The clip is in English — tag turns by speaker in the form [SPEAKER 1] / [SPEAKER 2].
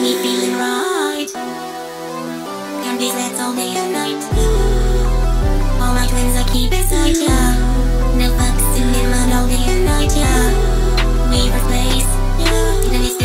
[SPEAKER 1] me feeling right. Can't be slept all day and night. All my twins I keep inside, yeah. No fucks in him all day and night, yeah. We replace, yeah. Didn't